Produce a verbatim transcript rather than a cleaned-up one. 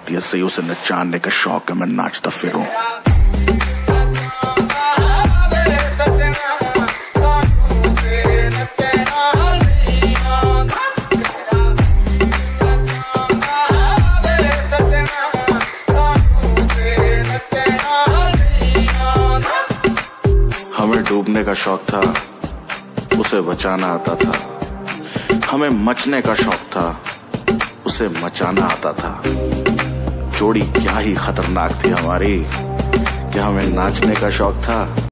आती है सही, उसे नचाने का शौक है, मैं नाचता फिरूं। हमें डूबने का शौक था, उसे बचाना आता था। हमें मचने का शौक था, उसे मचाना आता था। जोड़ी क्या ही खतरनाक थी हमारी कि हमें नाचने का शौक था,